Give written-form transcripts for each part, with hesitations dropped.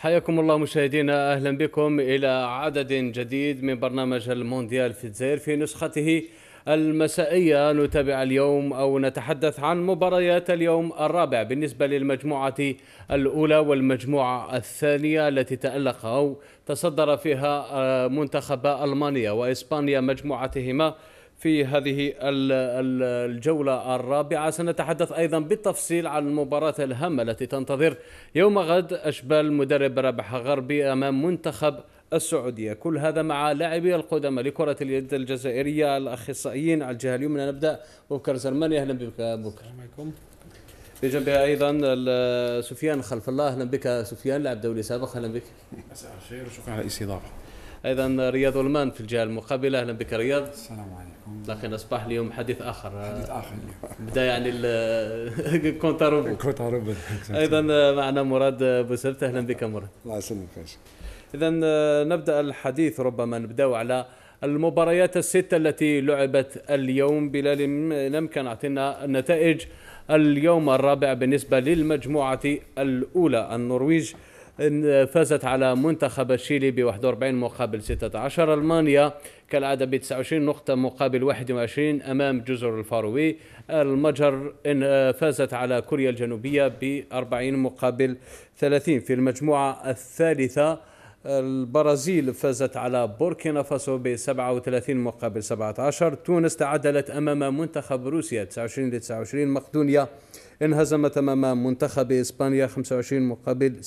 حياكم الله مشاهدينا، أهلا بكم إلى عدد جديد من برنامج المونديال في الجزائر في نسخته المسائية. نتابع اليوم أو نتحدث عن مباريات اليوم الرابع بالنسبة للمجموعة الأولى والمجموعة الثانية التي تألق أو تصدر فيها منتخبا ألمانيا وإسبانيا مجموعتهما في هذه الجولة الرابعة. سنتحدث أيضا بالتفصيل عن المباراة الهامة التي تنتظر يوم غد أشبال مدرب رابح غربي أمام منتخب السعودية. كل هذا مع لاعبي القدامى لكرة اليد الجزائرية الأخصائيين. على الجهة اليمنى نبدأ بكر زرماني، أهلا بك بكر. السلام عليكم. بجنبها أيضا سفيان خلف الله، أهلا بك سفيان، لاعب دولي سابق، أهلا بك. مساء الخير وشكرا على الاستضافة. أيضا رياض ولمان في الجهة المقابلة، أهلا بك رياض. السلام عليكم. لكن أصبح اليوم حديث آخر. حديث آخر اليوم. بدأ يعني الكونتاروبو. أيضا معنا مراد بوسلت، أهلا بك مراد. الله يسلمك. إذا نبدأ الحديث، ربما نبدأ على المباريات الستة التي لعبت اليوم. بلال، لم كان أعطينا النتائج اليوم الرابع بالنسبة للمجموعة الأولى. النرويج فازت على منتخب الشيلي ب 41 مقابل 16. ألمانيا كالعادة ب 29 نقطة مقابل 21 أمام جزر الفاروي. المجر فازت على كوريا الجنوبية ب 40 مقابل 30. في المجموعة الثالثة البرازيل فازت على بوركينا فاسو ب 37 مقابل 17. تونس تعادلت أمام منتخب روسيا 29 ل 29. مقدونيا انهزمت أمام منتخب إسبانيا 25 مقابل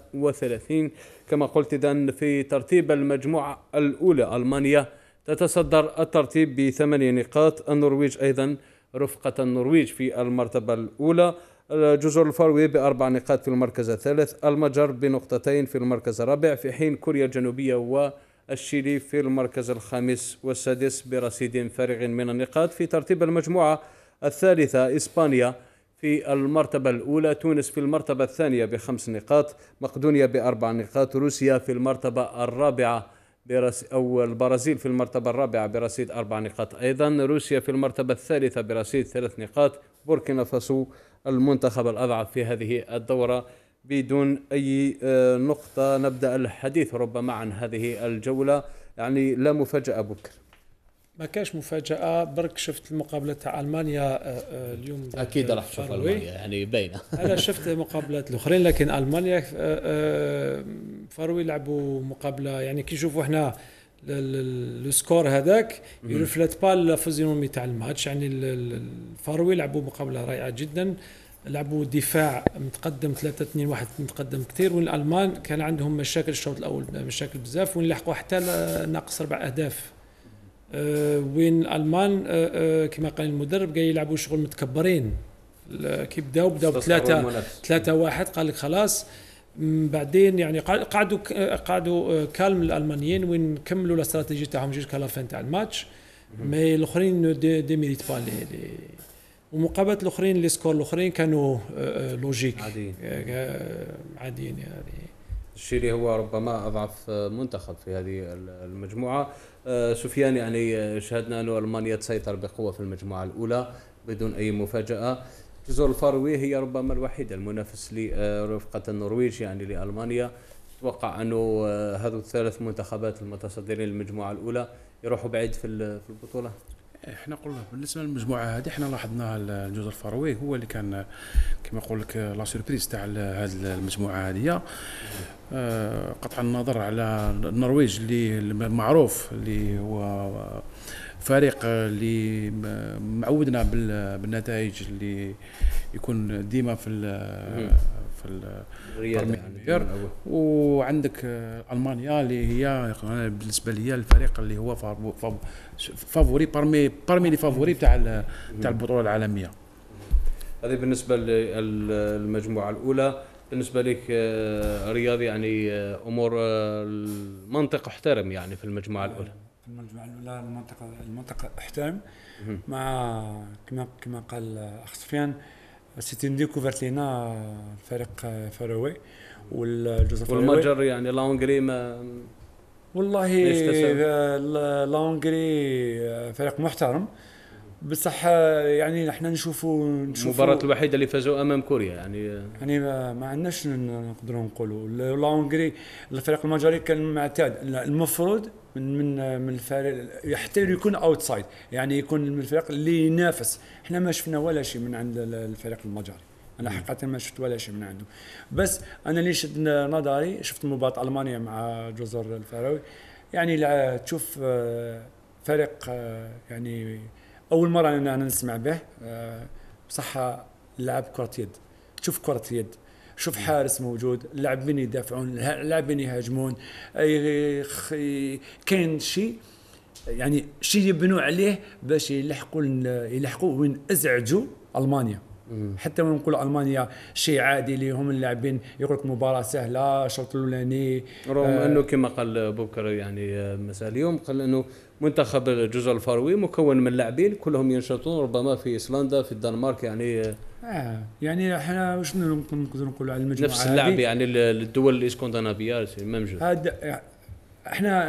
36. كما قلت إذن في ترتيب المجموعة الأولى ألمانيا تتصدر الترتيب ب8 نقاط. النرويج أيضا رفقة النرويج في المرتبة الأولى. جزر الفاروي ب4 نقاط في المركز الثالث. المجر بنقطتين في المركز الرابع، في حين كوريا الجنوبية والشيلي في المركز الخامس والسادس برصيد فارغ من النقاط. في ترتيب المجموعة الثالثة إسبانيا في المرتبة الأولى، تونس في المرتبة الثانية ب5 نقاط، مقدونيا ب4 نقاط، روسيا في المرتبة الرابعة أو البرازيل في المرتبة الرابعة برصيد 4 نقاط أيضا، روسيا في المرتبة الثالثة برصيد 3 نقاط، بوركينا فاسو المنتخب الأضعف في هذه الدورة بدون أي نقطة. نبدأ الحديث ربما عن هذه الجولة، يعني لا مفاجأة بكر. ما كاش مفاجأة، برك شفت المقابلة تاع ألمانيا اليوم. أكيد راح تشوف ألمانيا، يعني باينة. أنا شفت مقابلات الأخرين، لكن ألمانيا فاروي لعبوا مقابلة، يعني كي نشوفوا احنا السكور هذاك يرفلت با الفوزيونمي تاع الماتش. يعني الفاروي لعبوا مقابلة رائعة جدا، لعبوا دفاع متقدم 3-2-1 متقدم كثير، والألمان كان عندهم مشاكل الشوط الأول، مشاكل بزاف، وين لحقوا حتى ناقص 4 أهداف. وين الألمان كما قال المدرب قاعد يلعبوا شغل متكبرين. كي بداوا ب3-1 قال لك خلاص. بعدين يعني قعدوا كالم الألمانيين، وين كملوا الاستراتيجية تاعهم جوسكا لا فين تاع الماتش. مي الاخرين دي ميريت با لي ومقابلة الاخرين لي سكور الاخرين كانوا لوجيك عاديين. يعني الشيلي هو ربما أضعف منتخب في هذه المجموعة. سفيان، يعني شاهدنا أن ألمانيا تسيطر بقوة في المجموعة الأولى بدون أي مفاجأة. جزر الفاروي هي ربما الوحيدة المنافس لرفقة النرويج يعني لألمانيا. أتوقع أنه هذو الثلاث منتخبات المتصدرين للمجموعة الأولى يروحوا بعيد في البطولة. احنا قلنا بالنسبه للمجموعه هذه احنا لاحظناها الجزر الفاروي هو اللي كان كما نقول لك لا سوربريز تاع هذه المجموعه هذه. قطع النظر على النرويج اللي معروف اللي هو فريق اللي معودنا بالنتائج اللي يكون ديما في الرياضة يعني. وعندك ألمانيا اللي هي بالنسبة لي الفريق اللي هو فافوري بارمي لي فافوري تاع البطولة العالمية. هذه بالنسبة للمجموعة الأولى. بالنسبة لك رياض، يعني أمور المنطق احترم يعني في المجموعة الأولى. في المجموعة الأولى المنطقة احترم، مع كما قال أخ سفيان، سيتي ديكوفرت لينا الفريق فاروي والجزر الفاروي والمجر. يعني لا هنغري ما والله لا هنغري فريق محترم، بصح يعني احنا نشوفوا المباراة الوحيدة اللي فازوا امام كوريا يعني. يعني ما عندناش نقدروا نقولوا لا هنغري الفريق المجري كان معتاد المفروض من الفريق حتى يكون اوتسايد يعني يكون من الفريق اللي ينافس. احنا ما شفنا ولا شيء من عند الفريق المجري. انا حقيقه ما شفت ولا شيء من عنده. بس انا اللي شد نظري شفت مباراه المانيا مع جزر الفروي. يعني تشوف فريق يعني اول مره انا نسمع به بصح لعب كره يد. تشوف كره يد شوف حارس موجود لاعبين يدافعون لاعبين يهاجمون كاين شيء يعني شيء يبنوا عليه باش يلحقوا وين ازعجوا المانيا. حتى ونقول المانيا شيء عادي لهم اللاعبين يقول لك مباراه سهله الشوط الاولاني رغم انه كما قال بوكر يعني مساء اليوم قال انه منتخب الجزر الفروي مكون من لاعبين كلهم ينشطون ربما في ايسلندا في الدنمارك يعني يعني احنا واش نقدر نقولوا على المجموعه نفس اللعب يعني الدول الاسكندنافيه ممجد. هذا احنا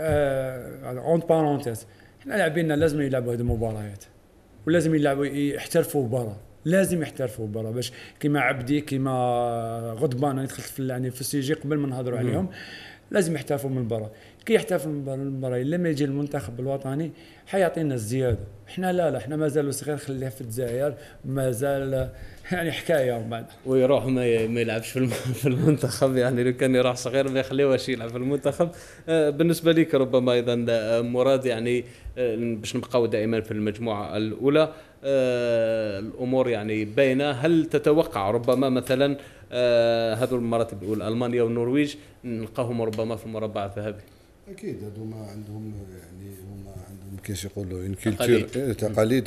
اون بارونتيز احنا لاعبيننا لازم يلعبوا هذه المباريات ولازم يلعبوا يحترفوا برا. لازم يحترفوا برا باش كيما عبدي كيما غضبان انا دخلت في يعني في السي قبل ما نهضروا عليهم لازم يحترفوا من برا. كي يحترفوا من برا لما يجي المنتخب الوطني حيعطينا الزياده. احنا لا احنا مازالوا صغير خليه في الجزائر مازال يعني حكايه ومن بعد ويروح ما يلعبش في المنتخب يعني لو كان يروح صغير ما يخليوهش يلعب في المنتخب. بالنسبه لك ربما ايضا مراد يعني باش نبقاو دائما في المجموعه الاولى الامور يعني باينه. هل تتوقع ربما مثلا هذو المراتب الاولى المانيا والنرويج نلقاهم ربما في المربع الذهبي؟ اكيد هذوما عندهم يعني هما عندهم كيش يقولوا ان تقاليد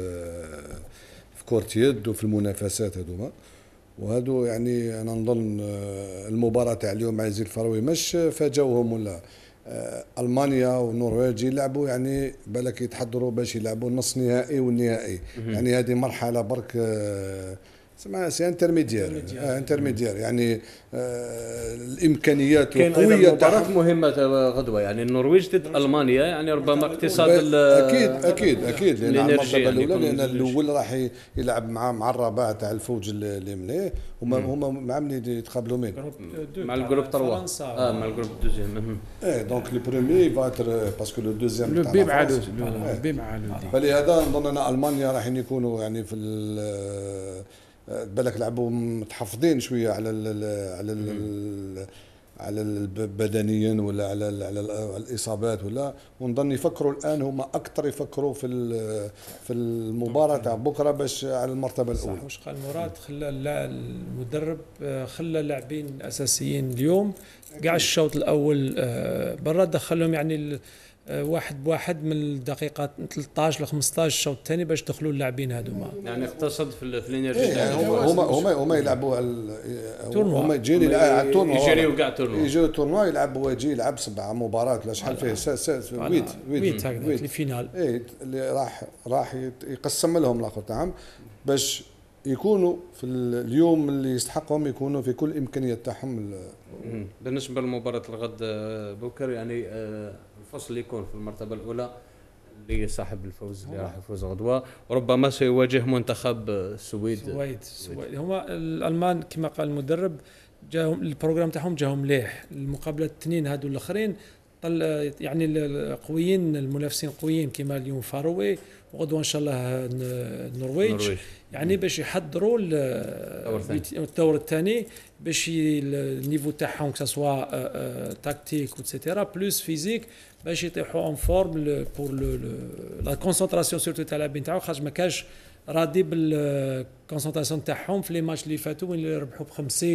في كرة يد وفي المنافسات هذوما. وهذو يعني انا نظن المباراه تاع اليوم مع الجزائر الفروي مش فاجاوهم ولا المانيا والنرويج يلعبوا يعني بالك يتحضروا باش يلعبوا النص نهائي والنهائي. يعني هذه مرحله برك سي انترميديير يعني الامكانيات قويه مباراه مهمه غدوه يعني النرويج ضد المانيا يعني ربما اقتصاد اكيد لان المرتبه الاولى لان الاول راح يلعب مع الرباع تاع الفوج اللي مليه هما مع من يتقابلوا مع الجروب 3 مع الجروب دوزيام دونك لو بروميي فاتر باسكو لو دوزيام تاع بي مع فلهذا نظن ان المانيا راح يكونوا يعني في بالك لعبوا متحفظين شويه على بدنيا ولا على الاصابات ولا. ونظن يفكروا الان هما اكثر يفكروا في المباراه تاع بكره باش على المرتبه الاولى. واش قال مراد خلى المدرب خلى اللاعبين الاساسيين اليوم كاع الشوط الاول برا دخلهم يعني واحد بواحد من الدقيقة 13 ل 15 الشوط الثاني باش دخلوا اللاعبين هذوما. يعني اقتصد في الانرجي. يعني هما يلعبوا هما يجيني على التورنوا يجريوا كاع التورنوا يجيو التورنوا يلعبوا يجي يلعب 7 مباريات ولا شحال فيه 8 هكذا الفينال اللي راح يقسم لهم الاخر تاعهم باش يكونوا في اليوم اللي يستحقهم يكونوا في كل امكانيات تاعهم. بالنسبه لمباراه الغد بوكر يعني الفصل اللي يكون في المرتبه الاولى اللي صاحب الفوز اللي راح يفوز غدوه وربما سيواجه منتخب السويد. هما الالمان كما قال المدرب جاهم البروغرام تاعهم جاهم مليح. المقابله الاثنين هذو الاخرين يعني القويين المنافسين قويين كما اليوم فاروي وغدوه ان شاء الله النرويج يعني باش يحضروا الدور الثاني باش النيفو تاعهم كسوا تاكتيك وتسيتيرا بلوس فيزيك باش يطيحوا اون فورم بور لا كونسونطراسيون سورتو تاع اللاعبين تاعو خاطر ما كاش راضي بالكونسونطراسيون تاعهم في لي ماتش اللي فاتوا وين ربحوا ب50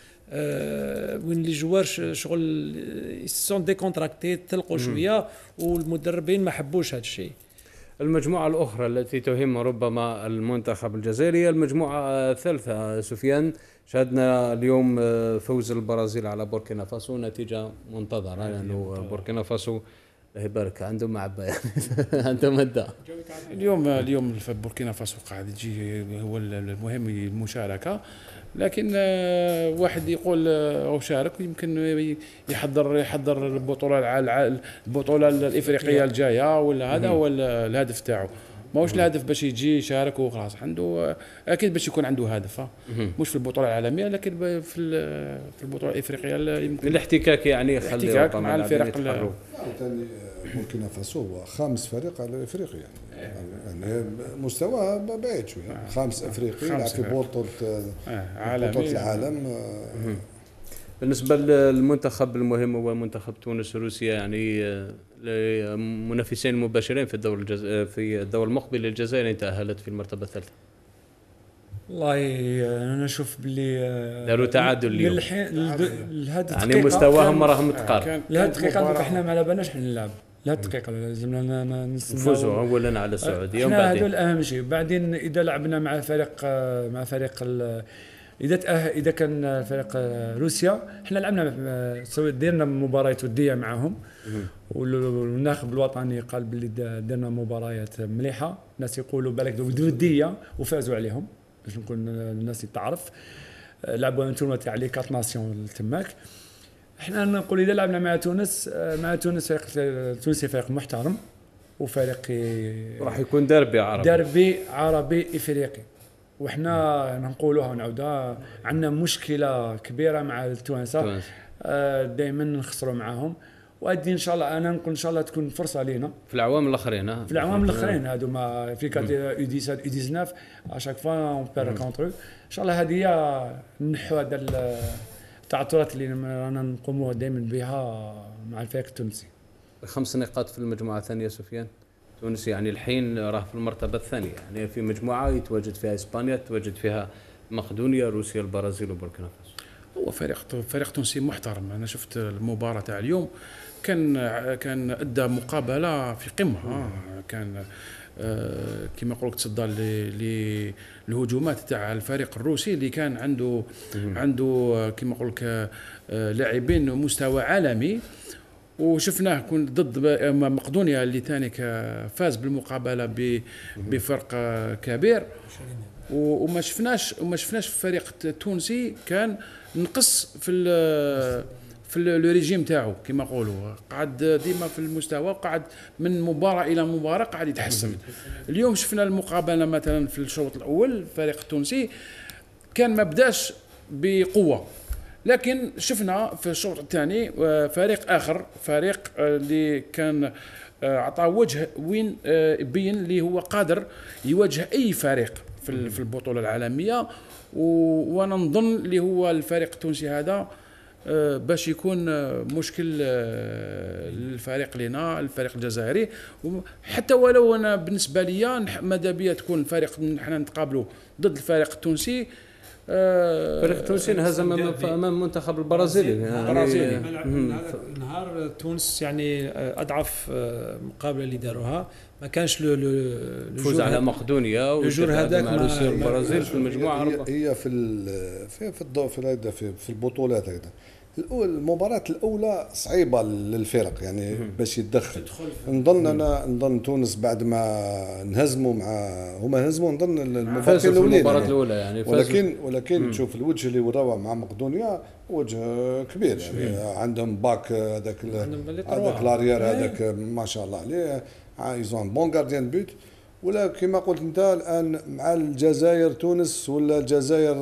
وين لي جوار شغل سون ديكونتراكتي تلقوا شويه والمدربين ما حبوش هذا الشيء. المجموعة الأخرى التي تهم ربما المنتخب الجزائري المجموعة الثالثة سفيان. شاهدنا اليوم فوز البرازيل على بوركينا فاسو نتيجة منتظرة لأنه يعني بوركينا فاسو الله يبارك عندهم معبى يعني عندهم مدة. اليوم في بوركينا فاسو قاعد يجي هو المهم المشاركة لكن واحد يقول او شارك يمكن يحضر البطوله الافريقيه الجايه ولا هذا هو الهدف تاعو. ماهوش الهدف باش يجي يشارك وخلاص، عنده اكيد باش يكون عنده هدف مش في البطوله العالميه لكن في البطوله الافريقيه يمكن الاحتكاك يعني يخلي الاحتكاك مع الفرق ثاني بوركينا فاسو هو خامس فريق على افريقيا يعني مستواه بعيد شويه، خامس افريقي يلعب في بطوله العالم. بالنسبه للمنتخب المهم هو منتخب تونس وروسيا، يعني منافسين مباشرين في الدور المقبل للجزائر، انت تأهلت في المرتبه الثالثه. والله انا نشوف باللي داروا تعادل اليوم لهذه يعني مستواهم راه متقارب. لهذه الدقيقه احنا ما لعبناش حنا نلعب لهذه الدقيقه، لازمنا نفوزوا اولا على السعوديه ومن بعدين هذول اهم شيء. بعدين اذا لعبنا مع فريق اذا كان فريق روسيا، احنا لعبنا درنا مباريات وديه معهم، والناخب الوطني قال باللي درنا مباريات مليحه، الناس يقولوا بالك وديه وفازوا عليهم باش نكون الناس تعرف. لعبوا انتم تاع لي كارت ناسيون تماك. احنا نقول اذا لعبنا مع تونس فريق تونسي فريق محترم وفريق راح يكون ديربي عربي افريقي، وحنا نقولوها ونعاودوها عندنا مشكله كبيره مع التوانسه، دائما نخسروا معاهم، وادي ان شاء الله انا نقول ان شاء الله تكون فرصه لينا في العوام الاخرين في العوام الاخرين هادو ما في كات يو 17 يو 19 اشاك فوا اون بير كونتر. ان شاء الله هذه هي نحو هذا التعثرات اللي رانا نقوموا دائما بها مع الفريق التونسي. 5 نقاط في المجموعه الثانيه سفيان. تونس يعني الحين راه في المرتبه الثانيه، يعني في مجموعه يتواجد فيها اسبانيا، يتواجد فيها مقدونيا، روسيا، البرازيل وبوركينا فاسو. هو فريق تونسي محترم. انا شفت المباراه تاع اليوم، كان ادى مقابله في قمه، كان كما نقول لك تصدى للهجومات تاع الفريق الروسي اللي كان عنده كما نقول لك لاعبين مستوى عالمي، وشفناه كون ضد مقدونيا اللي ثاني فاز بالمقابله بفرق كبير، وما شفناش الفريق التونسي كان نقص في الريجيم تاعو كما نقولوا، قعد ديما في المستوى، وقعد من مباراه الى مباراه قاعد يتحسن. اليوم شفنا المقابله مثلا في الشوط الاول الفريق التونسي كان ما بداش بقوه، لكن شفنا في الشوط الثاني فريق اخر، فريق اللي كان عطاه وجه وين بين اللي هو قادر يواجه اي فريق في البطوله العالميه. وانا نظن اللي هو الفريق التونسي هذا باش يكون مشكل للفريق لنا الفريق الجزائري، حتى ولو انا بالنسبه لي ماذا بيا تكون الفريق نحن نتقابلوا ضد الفريق التونسي. الفريق التونسي انهزم امام المنتخب البرازيلي نهار تونس يعني اضعف مقابله اللي داروها، ما كانش الفوز على مقدونيا والجور هذاك مع روسيا والبرازيل في المجموعه. هي في البطولات هذا المباراة الأولى صعيبة للفرق يعني باش يتدخل. نظن تونس بعد ما نهزموا هما هزموا نظن المباراة الأولى يعني ولكن تشوف الوجه اللي وراوه مع مقدونيا وجه كبير يعني عندهم باك هذاك لاريير هذاك ما شاء الله عليه، ايزون بون غارديان بوت. ولا كما قلت انت الان مع الجزائر تونس ولا الجزائر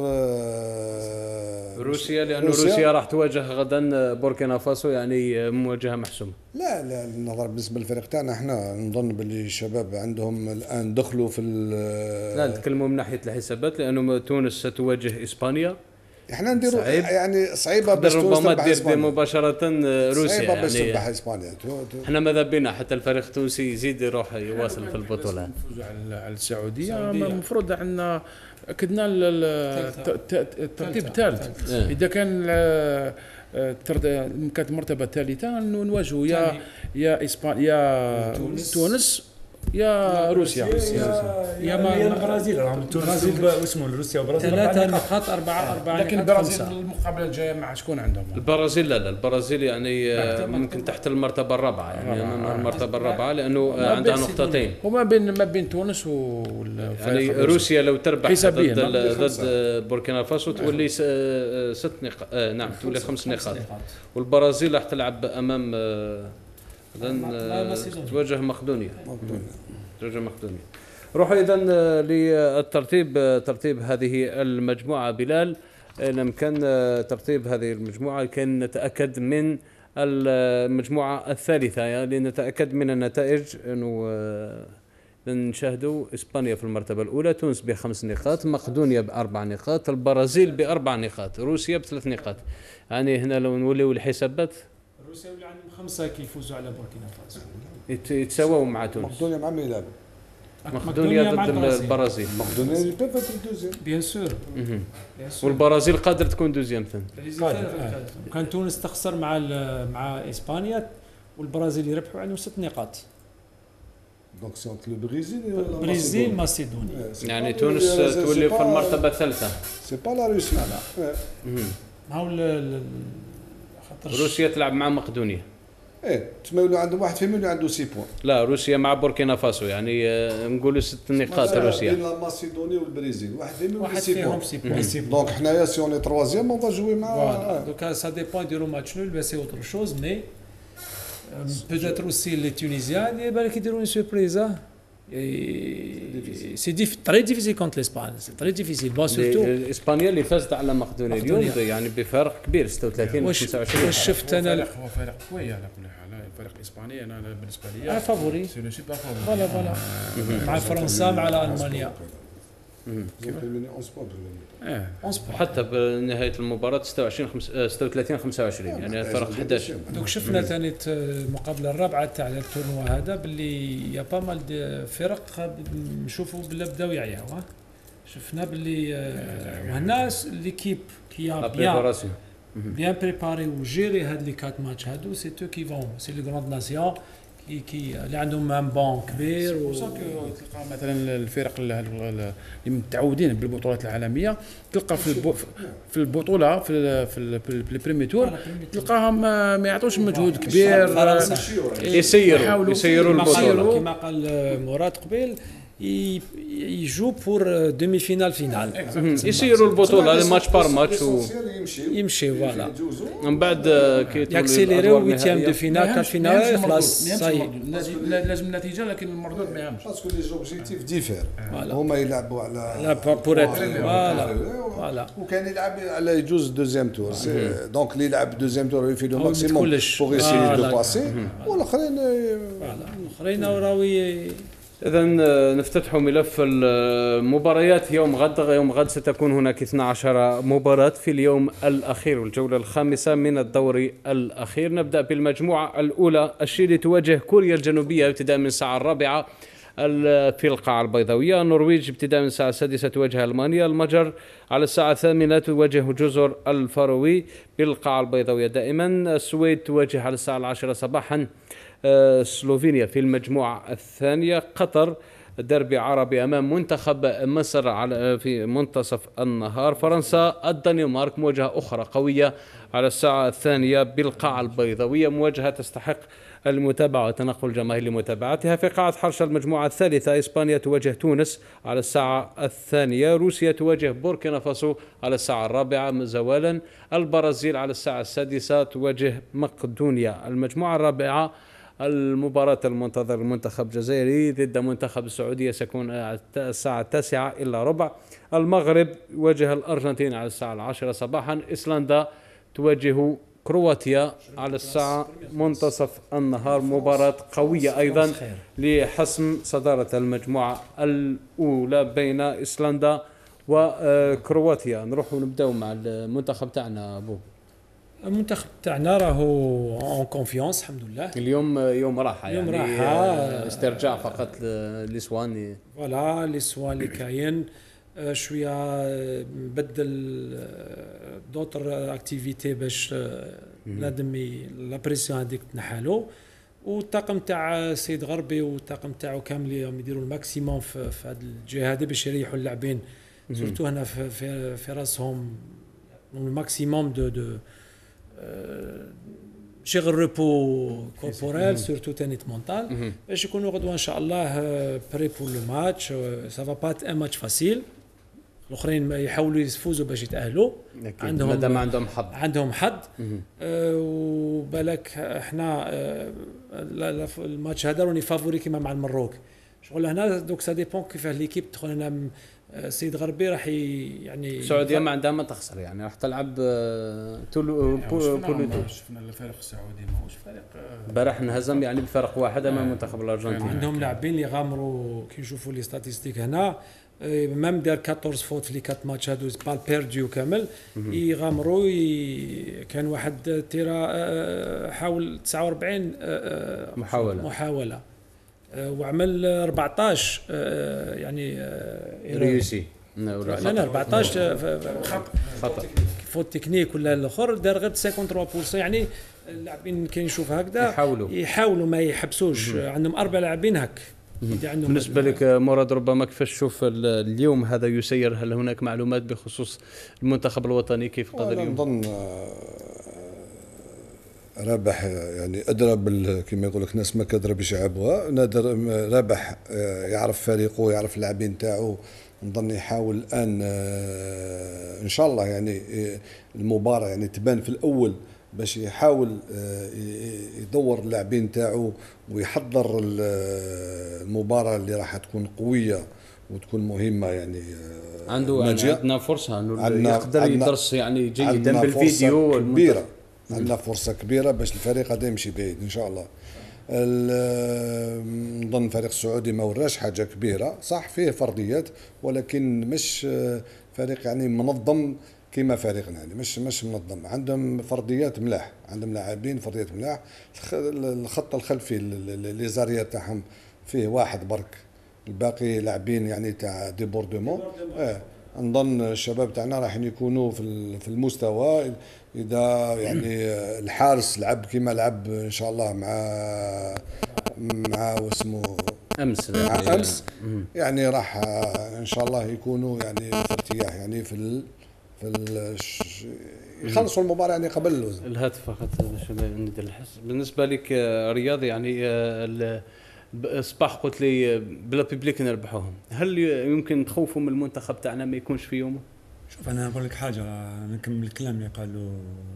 روسيا، لأن روسيا راح تواجه غدا بوركينا فاسو، يعني مواجهة محسومة. لا النظر بالنسبة للفريق تاعنا احنا نظن باللي الشباب عندهم الان دخلوا في لا نتكلموا من ناحية الحسابات، لأنه تونس ستواجه إسبانيا، احنا نديروا يعني صعيبه باش ربما تدير مباشره روسيا، صعيبه باش تربح اسبانيا. احنا ماذا بينا حتى الفريق التونسي يزيد يروح يواصل في البطوله. على السعوديه المفروض عندنا اكدنا الترتيب الثالث. اذا كان كانت المرتبه الثالثه نواجهوا يا اسبانيا يا تونس يا روسيا يا البرازيل. البرازيل اسمه روسيا وبرازيل 3 نقاط 4 لكن البرازيل المقابله الجايه مع شكون عندهم؟ البرازيل لا البرازيل يعني ممكن تحت المرتبه الرابعه، يعني المرتبه الرابعه لانه عندها نقطتين. وما بين تونس يعني روسيا لو تربح ضد بوركينا فاسو تولي 6 نقاط، نعم تولي 5 نقاط، والبرازيل راح تلعب امام تواجه مقدونيا. نروح اذا للترتيب، ترتيب هذه المجموعه بلال. ان امكن ترتيب هذه المجموعه كان نتاكد من المجموعه الثالثه، يعني نتاكد من النتائج انه نشاهدوا اسبانيا في المرتبه الاولى، تونس ب5 نقاط، مقدونيا ب4 نقاط، البرازيل ب4 نقاط، روسيا ب3 نقاط. يعني هنا لو نوليو الحسابات روسيا ولا عندهم 5 كيفوزوا على بوركينا فاسو، يتساووا مع تونس. مقدونيا مع مين يلعب؟ مقدونيا ضد البرازيل. مقدونيا بيفت الدوزيام. بيان سور. والبرازيل قادر تكون دوزيام ثاني. كان تونس تخسر مع اسبانيا والبرازيل يربحوا، عندهم 6 نقاط. دونك سي اونت لو بريزيل بريزيل ماسيدوني. يعني تونس تولي في المرتبه الثالثه. سي با لا روسيا. ما هو روسيا تلعب مع مقدونيا. تسمى يولوا عندهم واحد فيهم اللي عنده 6 بوان. لا روسيا مع بوركينا فاسو، يعني نقولوا 6 نقاط روسيا. بين ماسيدوني والبريزيل واحد فيهم 6 بوان. دونك حنايا سي اون تروازيام اون فا جوي مع. فوالا دوكا سا ديبون يديروا ماتش نول بس سي اوتر شوز، مي peut-être aussi les Tunisiens بالك يديروا une surprise. C'est très difficile contre l'Espagne, c'est très difficile. Bon surtout اسبانيا اللي فازت على مقدونيا اليوم يعني بفارق كبير 36 25. شفت انا هو فريق قوي على كل حال، الفريق الاسباني انا بالنسبه لي فافوري سي لو سوبر فافوري. فوالا مع فرنسا مع المانيا. حتى بنهايه المباراه 36 25 يعني فرق 11. دوك شفنا ثاني المقابله الرابعه تاع التورنوا هذا باللي يا با مال فرق نشوفوا بلا بداو يعياو. شفنا باللي والناس ليكيب كي بيان بريباري وجيري هاد لي 4 ماتش هادو، سي تو كي فون سي لي غراند ناسيون كي اللي عندهم ان بون كبير. تلقى مثلا الفرق اللي متعودين بالبطولات العالميه، تلقى في البطوله في البريمي تور تلقاهم ما يعطوش مجهود كبير، يسيروا البطوله كما قال مراد قبيل، يجوا بور دومي فينال يسيروا البطوله الماتش بار ماتش يمشي فوالا من بعد كي ياكسيليريو ويتيام دو فينال كار فينال خلاص صاي لازم النتيجه، لكن المردود ما يهمش باسكو لي زوبجيكتيف ديفير. هما يلعبوا على لا بور فوالا وكان يلعب على يجوز دوزيام تور. دونك اللي يلعب دوزيام تور يفيدو ماكسيموم بوغ يسيي دو باسي، والاخرين الاخرين راوي. إذا نفتتحوا ملف المباريات يوم غد. يوم غد ستكون هناك 12 مباراة في اليوم الأخير والجولة الخامسة من الدور الأخير. نبدأ بالمجموعة الأولى. الشيلي تواجه كوريا الجنوبية ابتداء من الساعة 4 في القاعة البيضاوية. النرويج ابتداء من الساعة 6 تواجه ألمانيا. المجر على الساعة 8 تواجه جزر الفاروي بالقاعة البيضاوية دائما. السويد تواجه على الساعة 10 صباحا سلوفينيا في المجموعة الثانية. قطر دربي عربي أمام منتخب مصر على في منتصف النهار. فرنسا الدنمارك مواجهة أخرى قوية على الساعة 2 بالقاعة البيضاوية، مواجهة تستحق المتابعة وتنقل الجماهير لمتابعتها. في قاعة حرش المجموعة الثالثة إسبانيا تواجه تونس على الساعة 2. روسيا تواجه بوركينا فاسو على الساعة 4 زوالا. البرازيل على الساعة 6 تواجه مقدونيا. المجموعة الرابعة المباراة المنتظر المنتخب الجزائري ضد منتخب السعودية سيكون الساعة 9:15. المغرب يواجه الأرجنتين على الساعة 10 صباحا. إيسلندا تواجه كرواتيا على الساعة منتصف النهار. مباراة قوية أيضا لحسم صدارة المجموعة الأولى بين إيسلندا وكرواتيا. نروح ونبدأ مع المنتخب تاعنا أبو. المنتخب تاعنا راهو اون كونفيونس الحمد لله. اليوم يوم راحه، يوم يعني راحه استرجاع فقط لسوان. فوالا لسوان اللي كاين شويه بدل دوتر اكتيفيتي باش نادم لا بريسيون هذيك تنحالو. والطاقم تاع سيد غربي والطاقم تاعو كامل يديروا الماكسيموم في هذه الجهه هذه باش يريحوا اللاعبين سورتو هنا في راسهم الماكسيموم دو شغل ريبو كوربوريل سورتو تانيت مونتال باش يكونوا غدوه ان شاء الله بري بور لو ماتش. سا فا با ان ماتش فاسيل. الاخرين يحاولوا يفوزوا باش يتاهلوا، عندهم حظ وبالك احنا الماتش هذا راني فافوري كيما مع المروك شغل هنا دوك سا ديبون كيفاه ليكيب تدخل هنا. السيد غربي راح يعني السعوديه ما عندها ما تخسر، يعني راح تلعب بولوتو. شفنا الفريق السعودي ماهوش فريق امبارح انهزم يعني بفرق واحد امام منتخب الارجنتين. عندهم لاعبين اللي غامروا كي نشوفوا لي ستاتيستيك هنا مام دار 14 فوت في لي 4 ماتش هادو بال بيرديو كامل يغامروا. كان واحد تيرا حاول 49 محاوله وعمل 14 يعني ريوسي. لا 14 خطا فوت تكنيك ولا الاخر دار غير 53%. يعني اللاعبين كاين نشوف هكذا يحاولوا ما يحبسوش. عندهم 4 لاعبين هك. بالنسبة لك مراد، ربما كيفاش تشوف اليوم هذا يسير؟ هل هناك معلومات بخصوص المنتخب الوطني كيف قضى اليوم؟ نظن رابح يعني ادرى كما يقول لك ناس ما كادره باش يلعبوها. نادر رابح يعرف فريقه، يعرف اللاعبين تاعو. نظن يحاول الان ان شاء الله يعني المباراه يعني تبان في الاول باش يحاول يدور اللاعبين تاعو ويحضر المباراه اللي راح تكون قويه وتكون مهمه. يعني عندنا فرصه انه يقدر يدرس يعني جيدا بالفيديو كبيره. عندنا فرصه كبيره باش الفريق هذا يمشي بعيد ان شاء الله. نظن الفريق السعودي ما وراش حاجه كبيره، صح فيه فرديات ولكن مش فريق يعني منظم كما فريقنا، يعني مش منظم. عندهم فرديات ملاح، عندهم لاعبين فرديات ملاح. الخط الخلفي لي زاريات تاعهم فيه واحد برك، الباقي لاعبين يعني تاع ديبوردمون. نظن الشباب تاعنا راح يكونوا في المستوى. اذا يعني الحارس لعب كما لعب ان شاء الله مع واسمه امس يعني راح ان شاء الله يكونوا يعني في ارتياح يعني يخلصوا المباراه يعني قبل الهاتف فقط. بالنسبه لك رياضي يعني صباح قلت لي بلا بيبليك نربحوهم، هل يمكن تخوفوا من المنتخب تاعنا ما يكونش في يومه؟ شوف انا نقول لك حاجه، نكمل الكلام اللي قالوا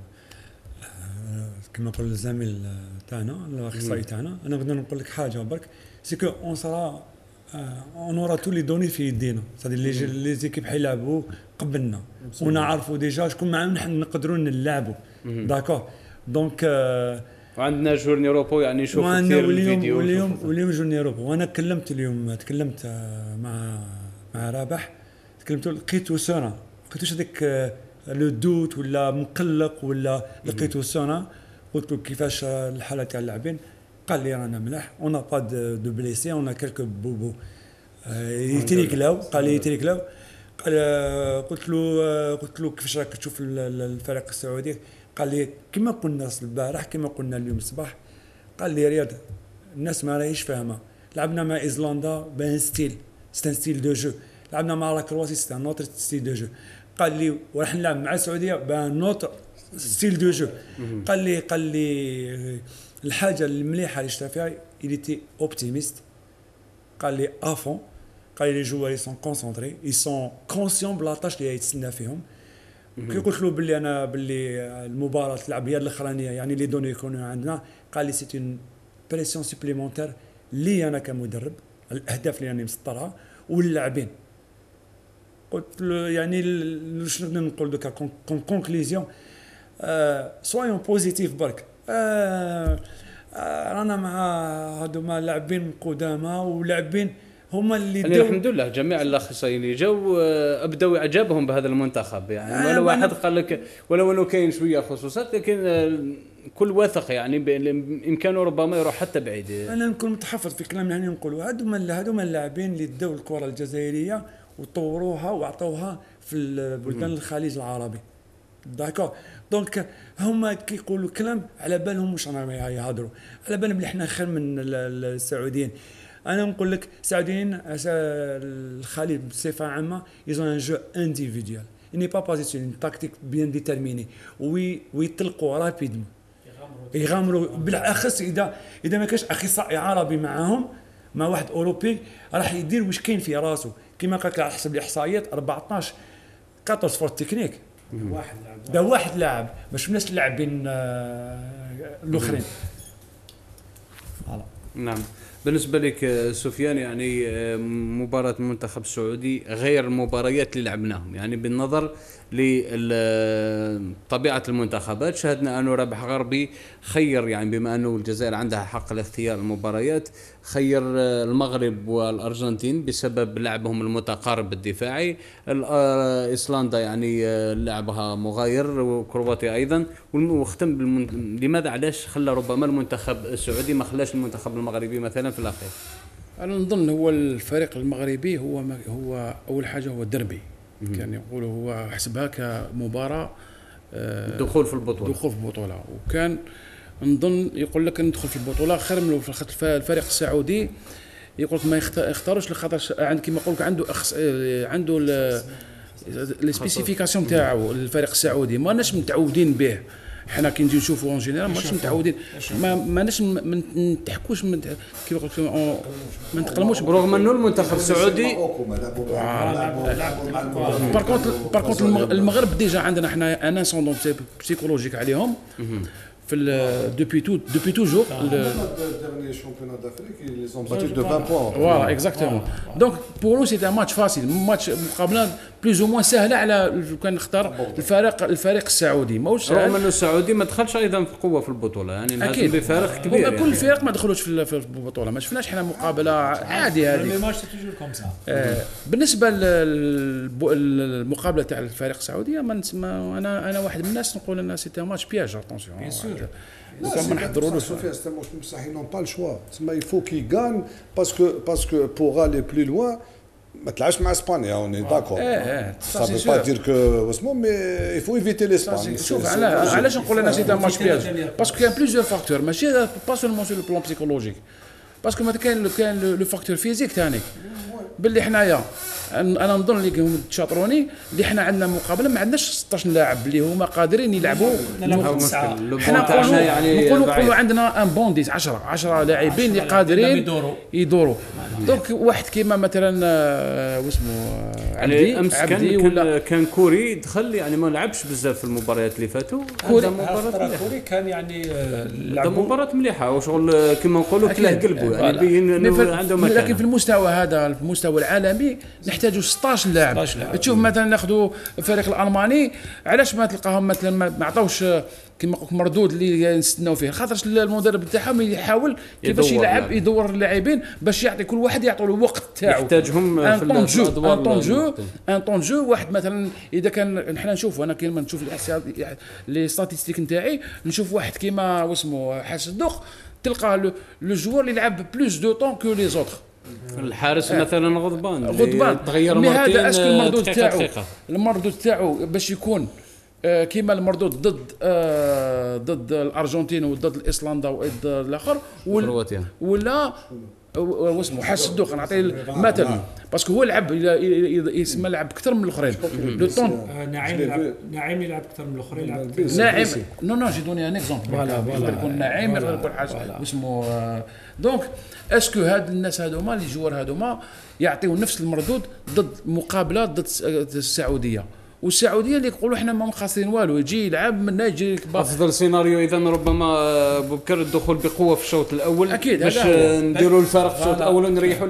كما قال الزميل تاعنا الاخصائي تاعنا. انا نقدر نقول لك حاجه برك، سي كو اون سرا اون اورا تو لي دوني في يدينا، صافي لي زيكيب حيلعبوا قبلنا ونعرفوا ديجا شكون معاهم نحن نقدروا نلعبوا. داكور دونك وعندنا جورني اوروبو يعني نشوف كثير الفيديو. واليوم جورني اوروبو. وانا تكلمت مع رابح، لقيتو سنه لقيتوش هذاك لو دوت ولا مقلق ولا لقيتو سنه. قلت له كيفاش الحاله تاع اللاعبين؟ قال لي رانا ملاح، اون با دو بليسي، اون كالكو بوبو يتريكلاو. قال لي يتريكلاو. قلت له كيفاش راك تشوف الفريق السعودي؟ قال لي كما قلنا البارح كما قلنا اليوم الصباح. قال لي رياض الناس ما راهيش فاهمه. لعبنا مع ايسلندا بان ستيل دو جو، لعبنا مع لا كرواتي سي ان اوتر ستيل دو جو. قال لي وراح نلعب مع السعوديه بان اوتر ستيل دو جو. قال لي الحاجه المليحه اللي شفت فيها إليتي اوبتيميست. قال لي افون، قال لي لي جوار سون كونسونطري اي سون كونسيون بلا طاش اللي يتسنى فيهم. كي قلت له باللي المباراه تلعب هي الاخرانيه يعني لي دوني يكونوا عندنا. قال لي سي اون بريسيون سوبليمونتير لي انا كمدرب، الاهداف اللي راني مسطرها واللاعبين. قلت له يعني شنو نقدر نقول دوكا كونكليزيون سويون بوزيتيف برك. رانا مع هذوما لاعبين قدامى ولاعبين هما اللي يعني الحمد لله جميع الاخصائيين اللي جو ابدوا اعجابهم بهذا المنتخب. يعني ولا واحد قال لك ولو انه كاين شويه خصوصات، لكن كل واثق يعني بامكانه ربما يروح حتى بعيد. انا نكون متحفظ في كلام يعني نقولوا هذوما اللاعبين اللي داو الكره الجزائريه وطوروها واعطوها في البلدان الخليج العربي. داكور دونك هما كيقولوا كلام على بالهم واش رانا يهضروا، على بالهم اللي احنا خير من السعوديين. انا نقول لك السعوديين الخليج بصفه عامه يزون ان جو انديفيديوال ني با بازي سور اون تاكتيك بيان ديتيرميني ويطلقوا رابيدمون يغامروا. بالاخص اذا ما كاش اخصائي عربي معاهم مع واحد اوروبي راح يدير واش كاين في راسه. كما قالك على حسب الاحصائيات 14 فور تكنيك واحد لاعب باش الناس اللاعبين الاخرين. نعم بالنسبة لك سفيان، يعني مباراة المنتخب السعودي غير المباريات اللي لعبناهم، يعني بالنظر لطبيعة المنتخبات شاهدنا أنه رابح غربي خير، يعني بما أنه الجزائر عندها حق الاختيار المباريات، خير المغرب والأرجنتين بسبب لعبهم المتقارب الدفاعي، إيسلندا يعني لعبها مغاير، وكرواتيا أيضا، واختم لماذا علاش خلى ربما المنتخب السعودي ما خلاش المنتخب المغربي مثلا في الأخير؟ انا نظن هو الفريق المغربي هو اول حاجه هو الدربي، كان يقولوا هو حسبها كمباراه دخول في البطوله، وكان نظن يقول لك ندخل في البطوله خير من الفريق السعودي. يقول لك ما يختاروش لخاطر عند كما يقول لك عنده لي سبيسيفيكاسيون تاعو. الفريق السعودي ماناش متعودين به، حنا كي نجي نشوفوا اون جينيرال ماناش متعودين، ماناش نتحكوش كيف يقول لك ما نتقلموش. رغم انه المنتخب السعودي باركونت المغرب ديجا عندنا حنا ان اسوندون بسيكولوجيك عليهم في دوبي توجور dernier championnat d'Afrique ils les ont battus de 20 points. Voilà, exactement. Donc pour nous c'est un match facile, match مقابله بلوز او موان سهله على كان نختار الفريق السعودي. ماهوش سهل رغم انه السعودي ما دخلش ايضا في قوه في البطوله، يعني لازم بفارق كبير. يعني كل الفرق ما دخلوش في البطوله، ما شفناش حنا مقابله عادي هذه. بالنسبه للمقابله تاع الفريق السعوديه ما نسمى، انا واحد من الناس نقول ان سيتي ماتش بياج. اتونسيون ما نحضروا Sophia, ils n'ont pas le choix. Il faut qu'ils gagnent parce que pour aller plus loin ما تلعبش مع اسبانيا، on est d'accord. Ça veut pas dire que mais il faut éviter l'Espagne. شوف علاش نقول انا سيتي ماتش بياج، باسكو كاين بليزيور فاكتور، ماشي با سولمون سو لو بلان بسيكولوجيك، باسكو ما كاين لو فاكتور فيزيك ثاني. باللي حنايا انا نظن اللي تشاطروني اللي حنا عندنا مقابله ما عندناش 16 لاعب اللي هما قادرين يلعبوا. حنا يعني نقولوا عندنا ان بون 10 لاعبين اللي قادرين يدوروا. دونك واحد كيما مثلا واسمه عبدي ولا كان كوري دخل، يعني ما لعبش بزاف في المباريات اللي فاتوا. كوري كان يعني لعب مباراه مليحه وشغل كما نقولوا كلاه قلبه، يعني بين انه عنده مكان. لكن في المستوى هذا، في المستوى العالمي نحتاجوا 16 لاعب. تشوف مثلا ناخذوا الفريق الالماني، علاش ما تلقاهم مثلا ما عطاوش كما قلت مردود اللي نستناو فيه، خاطرش المدرب تاعهم يحاول كيفاش يدور اللاعبين باش يعطي كل واحد يعطوا له الوقت تاعو، يحتاجهم في الادوار. ان طون جو واحد مثلا. اذا كان حنا نشوفوا، انا كيما نشوف لي ستاتيستيك نتاعي، نشوف واحد كيما واسمه حسن الدوق، تلقى لو جوور اللي يلعب بلوس دو طون كو لي زوتر. الحارس مثلا غضبان تغير مرتين. هذا اسكو المردود تاعو باش يكون كيما المردود ضد الارجنتين وضد ايسلندا وضد الاخر ولا واسمه حاس الدوق. نعطي مثل باسكو هو لعب يسمى لعب اكثر من الاخرين. لو طون نعيم يلعب اكثر من الاخرين. نعيم نو جي دوني ان اكزومبل. يقدر يكون نعيم، يقدر يكون حاجه اسمه. دونك اسكو هاد الناس هذوما اللي جوار هذوما يعطيو نفس المردود ضد مقابله ضد السعوديه، والسعوديه اللي يقولوا احنا ما مخاصين والو، يجي يلعب من يجي افضل سيناريو اذا ربما بكر الدخول بقوه في الشوط الاول اكيد باش نديروا الفرق في الشوط الاول ونريحوا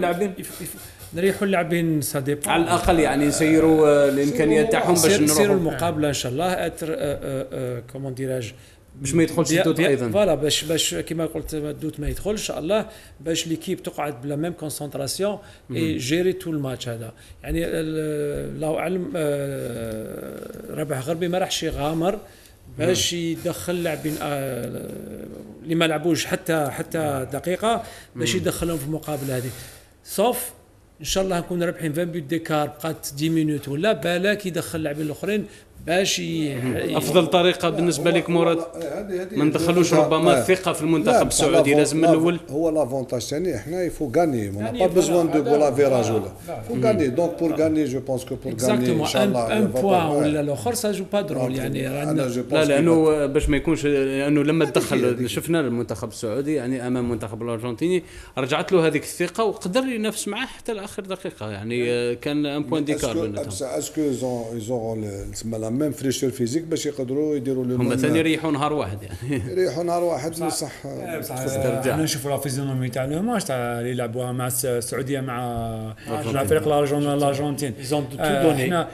اللاعبين ساديب على الاقل، يعني يسيروا الامكانيات تاعهم باش نسيروا المقابله ان شاء الله كومون ديراج باش ما يدخلش الدوت ايضا. فوالا باش كما قلت الدوت ما يدخلش ان شاء الله، باش ليكيب تقعد بلا ميم كونسونطراسيون اي جيري تو الماتش هذا. يعني الله اعلم رابح غربي ما راحش يغامر باش يدخل لاعبين اللي ما لعبوش حتى دقيقه باش يدخلهم في المقابله هذه. صوف ان شاء الله نكون رابحين 20 بوت ديكار، بقات 10 مينوت ولا بالك يدخل اللاعبين الاخرين باش افضل طريقه بالنسبه لك مراد ما ندخلوش ربما الثقه في المنتخب السعودي. لازم من الاول هو لافونتاج ثاني احنا يفو غاني، ما با بيزوان دو بولا فيراج ولا فو غاني. دونك بور غاني جو بونس كو بور غاني ان شاء الله ان بوان ولا الاخر سا جو با درول. يعني لا لانه باش ما يكونش، لانه لما تدخل شفنا المنتخب السعودي يعني امام المنتخب الارجنتيني رجعت له هذيك الثقه وقدر ينافس معه حتى لاخر دقيقه، يعني كان ان بوان ديكار. اسكو ايزون لا ميم فريشور فيزيك باش يقدروا يديروا لهم هم ثاني يريحوا نهار واحد يعني. يريحوا نهار واحد بصح احنا نشوفوا لا فيزيونومي تاع لو ماتش تاع اللي يلعبوها مع السعوديه مع فريق الارجنتين ايزون تو دوني. احنا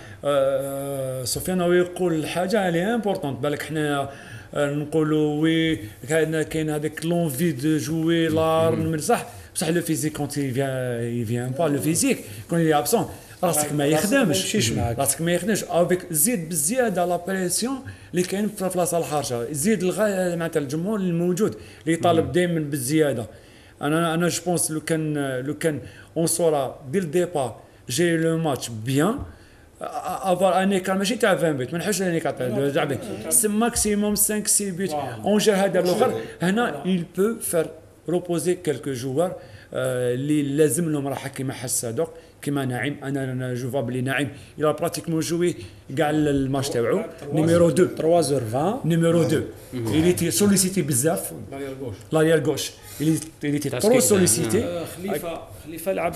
سفيان هو يقول حاجه اللي امبورطونت بالك حنا نقولوا وي كاين هذاك لونفي دو جوي لار نمرزح بصح لو فيزيك كونت يفيان با لو فيزيك كون لي ابسون راسك ما يخدمش راسك ما يخدمش افيك زيد بزياده لا بريسيون اللي كاين في البلاصه الحارجه زيد الغايه معناتها الجمهور الموجود اللي يطالب دائما بالزياده. انا جو بونس لو كان اون سورا دير ديبار جي لو ماتش بيان افار ان ايكار ماشي تاع 20 بيت ما نحوش ان ايكار تاع ماكسيموم 5 6 بيت اون جير هذا الاخر هنا il peut faire reposer quelques joueurs اللي لازم لهم راحه كيما حس هذوك كيما نعيم. انا جو فوا بلي نعيم الى براتيكمون جوي كاع الماتش تاعو نيميرو 2 3h20 نيميرو 2 اللي تي سوليسيتي بزاف لاريال غوش اللي تي ترو سوليسيتي. خليفه لعب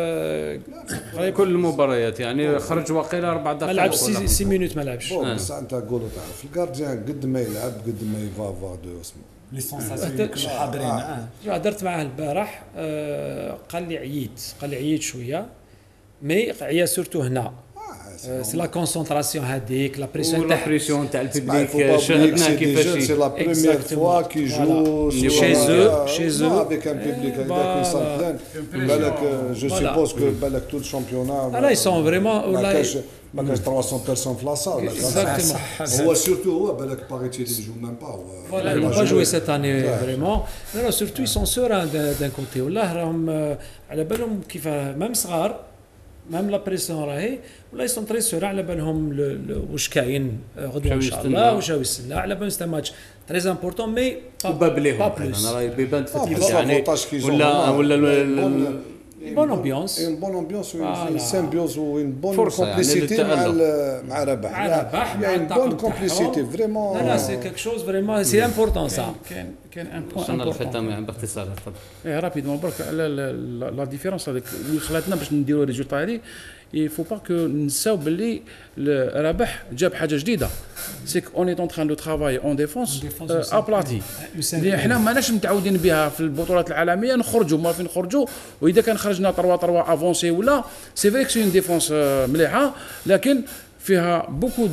كل المباريات يعني خرج واقيلا 4 دقائق ما لعبش 6 مينوت ما لعبش. بس انت قولوا تعرف الكارديان قد ما يلعب قد ما يفافا دو اسمه لي سونساسيون حاضرين. هضرت معاه البارح قال لي عييت شويه مي عيا سورتو هنا سي لا كونسونطراسيون هذيك لا بريسيون تاع الببليك شاهدنا كيفاش سي لا بريمير فوا كي جو شيزو افيك ان بيبليك هكذاك يصدقون بالك جو سيبوز كو بالك تو الشامبيونات لا يسون فريمون ما كاش 300 بيرسون في لاصال هو سورتو هو بالك باغيتي لي جو ميم با فوالا ils n'ont pas joué cette année vraiment non surtout ils sont sereins d'un côté والله راهم على بالهم كيف ميم صغار ميم لا بريسيون راهي ولا يسون تري سور على بالهم واش كاين غدوه ان شاء الله واش يستنى على بالهم ستا ماتش تري امبورطون مي باب ليهم انا راهي بيبان تفتح يعني ولا بون امبيونس اون بون امبيونس وين سيمبيوز وين بون كومبليسيتي مع رباح يعني بون كومبليسيتي فريمون لا سي كيك شوز فريمون سي امبورطون سا كاين ان بوين انا الختام يعني باختصار تفضل رابيدمون برك على لا ديفيرونس هذيك اللي خلاتنا باش نديروا ريزولتا هذه il faut pas que نساو باللي رابح جاب حاجه جديده سيك اون ايت اون تران دو ترافاي اون ديفونس ابلاتي اللي حنا ماناش متعودين بها في البطولات العالميه نخرجوا ما فين نخرجوا واذا كان خرجنا 3 افونسي ولا سي فري كو اون ديفونس مليحه لكن فيها بوكو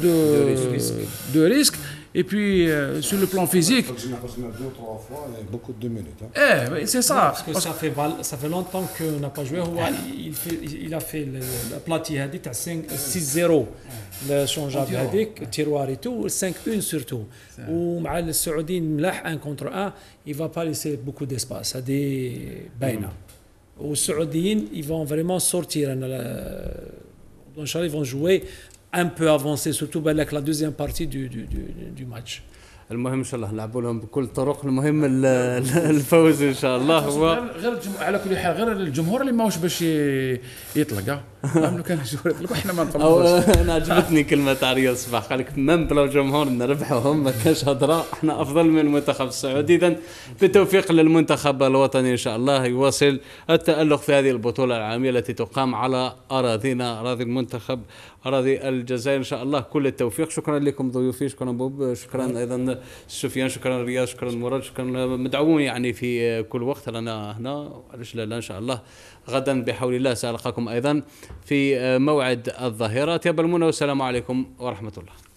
دو ريسك. Et puis sur le plan physique, beaucoup de minutes. C'est ça. Parce que ça fait longtemps qu'on n'a pas joué. Il a fait la platie هذه تاع 6-0 le changeable هذيك tiroir et tout 5-1 surtout. ومع السعوديين ملاح 1 contre 1 il va pas laisser beaucoup d'espace هذه باينه. والسعوديين ils vont vraiment sortir ان شاء الله ils vont jouer un peu avancé surtout بالك la deuxième partie du match. المهم ان شاء الله نلعبوا لهم بكل الطرق المهم الفوز ان شاء الله هو غير على كل حال غير الجمهور اللي ماهوش باش يطلق لو كان يطلق احنا ما نطلقوش. انا عجبتني كلمه تاع رياض صباح قال لك من بلا جمهور نربحوا هم ما كانش هضره احنا افضل من المنتخب السعودي. اذا بالتوفيق للمنتخب الوطني ان شاء الله يواصل التألق في هذه البطوله العالميه التي تقام على اراضينا اراضي المنتخب اراضي الجزائر ان شاء الله. كل التوفيق. شكرا لكم ضيوفي شكرا بوب شكرا ايضا سفيان شكرا رياض شكرا مراد شكرا مدعوون يعني في كل وقت لنا هنا علاش لا ان شاء الله. غدا بحول الله سألقاكم ايضا في موعد الظهيرة. تياب المنى والسلام عليكم ورحمة الله.